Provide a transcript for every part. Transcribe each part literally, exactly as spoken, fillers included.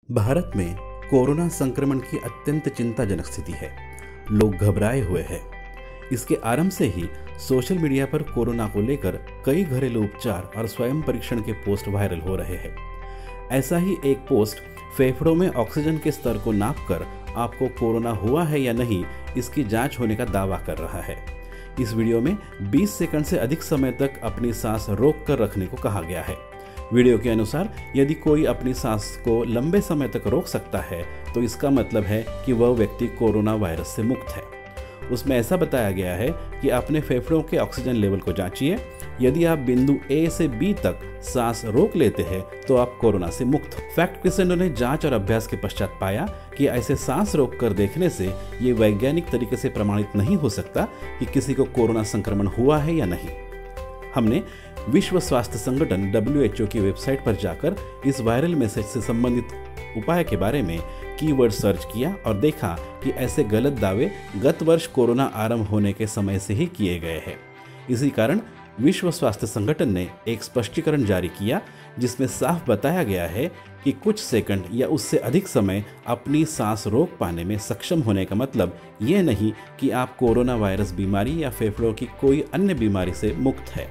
भारत में कोरोना संक्रमण की अत्यंत चिंताजनक स्थिति है। लोग घबराए हुए हैं। इसके आरंभ से ही सोशल मीडिया पर कोरोना को लेकर कई घरेलू उपचार और स्वयं परीक्षण के पोस्ट वायरल हो रहे हैं। ऐसा ही एक पोस्ट फेफड़ों में ऑक्सीजन के स्तर को नापकर आपको कोरोना हुआ है या नहीं इसकी जांच होने का दावा कर रहा है। इस वीडियो में बीस सेकंड से अधिक समय तक अपनी सांस रोक कर रखने को कहा गया है। वीडियो के अनुसार यदि कोई अपनी सांस को लंबे समय तक रोक सकता है तो इसका मतलब है कि वह व्यक्ति कोरोना वायरस से मुक्त है। उसमें ऐसा बताया गया है कि अपने फेफड़ों के ऑक्सीजन लेवल को जांचिए। यदि आप बिंदु ए से बी तक सांस रोक लेते हैं तो आप कोरोना से मुक्त हो। फैक्ट क्रिसेंडो ने जांच और अभ्यास के पश्चात पाया कि ऐसे सांस रोक कर देखने से ये वैज्ञानिक तरीके से प्रमाणित नहीं हो सकता कि किसी को कोरोना संक्रमण हुआ है या नहीं। हमने विश्व स्वास्थ्य संगठन डब्ल्यू एच ओ की वेबसाइट पर जाकर इस वायरल मैसेज से संबंधित उपाय के बारे में कीवर्ड सर्च किया और देखा कि ऐसे गलत दावे गत वर्ष कोरोना आरंभ होने के समय से ही किए गए हैं। इसी कारण विश्व स्वास्थ्य संगठन ने एक स्पष्टीकरण जारी किया जिसमें साफ बताया गया है कि कुछ सेकंड या उससे अधिक समय अपनी सांस रोक पाने में सक्षम होने का मतलब ये नहीं कि आप कोरोना वायरस बीमारी या फेफड़ों की कोई अन्य बीमारी से मुक्त है।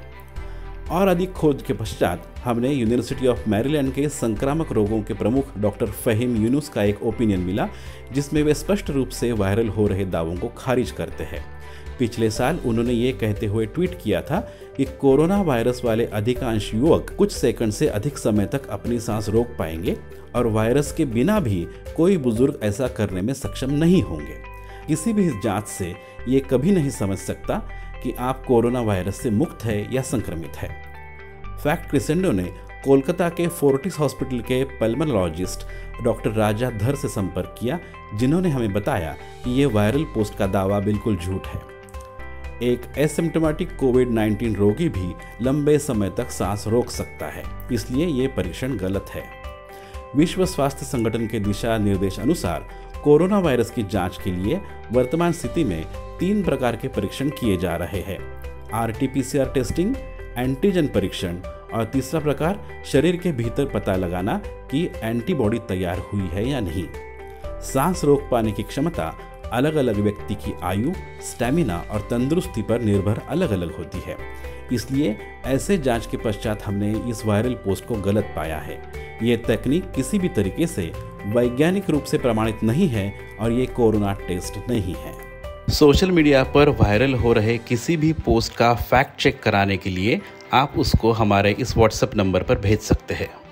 और अधिक खोज के पश्चात हमने यूनिवर्सिटी ऑफ मैरीलैंड के संक्रामक रोगों के प्रमुख डॉक्टर फहीम यूनुस का एक ओपिनियन मिला जिसमें वे स्पष्ट रूप से वायरल हो रहे दावों को खारिज करते हैं। पिछले साल उन्होंने ये कहते हुए ट्वीट किया था कि कोरोना वायरस वाले अधिकांश युवक कुछ सेकंड से अधिक समय तक अपनी सांस रोक पाएंगे और वायरस के बिना भी कोई बुजुर्ग ऐसा करने में सक्षम नहीं होंगे। किसी भी जांच से ये कभी नहीं समझ सकता कि आप कोरोना वायरस से मुक्त है या संक्रमित है। फैक्ट क्रिसेंडो ने कोलकाता के फोर्टिस हॉस्पिटल के पल्मोनोलॉजिस्ट डॉक्टर राजा धर से संपर्क किया जिन्होंने हमें बताया कि ये वायरल पोस्ट का दावा बिल्कुल झूठ है। एक एसिम्प्टोमेटिक कोविड नाइन्टीन रोगी भी लंबे समय तक सांस रोक सकता है, इसलिए ये परीक्षण गलत है। विश्व स्वास्थ्य संगठन के दिशा निर्देश अनुसार कोरोना वायरस की जांच के लिए वर्तमान स्थिति में तीन प्रकार के परीक्षण किए जा रहे हैं: R T P C R testing, antigen परीक्षण और तीसरा प्रकार शरीर के भीतर पता लगाना कि एंटीबॉडी तैयार हुई है या नहीं। सांस रोक पाने की क्षमता अलग अलग व्यक्ति की आयु, स्टैमिना और तंदुरुस्ती पर निर्भर अलग अलग होती है। इसलिए ऐसे जांच के पश्चात हमने इस वायरल पोस्ट को गलत पाया है। ये तकनीक किसी भी तरीके से वैज्ञानिक रूप से प्रमाणित नहीं है और ये कोरोना टेस्ट नहीं है। सोशल मीडिया पर वायरल हो रहे किसी भी पोस्ट का फैक्ट चेक कराने के लिए आप उसको हमारे इस व्हाट्सएप नंबर पर भेज सकते हैं।